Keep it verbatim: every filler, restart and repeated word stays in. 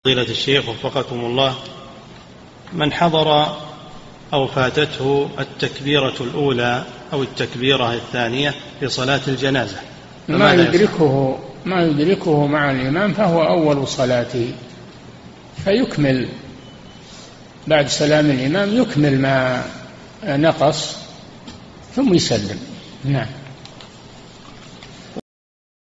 فضيلة الشيخ وفقكم الله، من حضر أو فاتته التكبيرة الأولى أو التكبيرة الثانية في صلاة الجنازة ما يدركه ما يدركه مع الإمام فهو أول صلاته، فيكمل بعد سلام الإمام، يكمل ما نقص ثم يسلم. نعم.